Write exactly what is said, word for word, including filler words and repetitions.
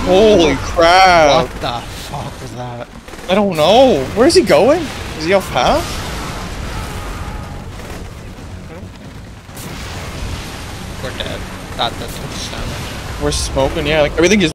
Holy crap! What the fuck was that? I don't know. Where is he going? Is he off path? We're dead. That, that's what's damage. We're smoking, yeah, like everything just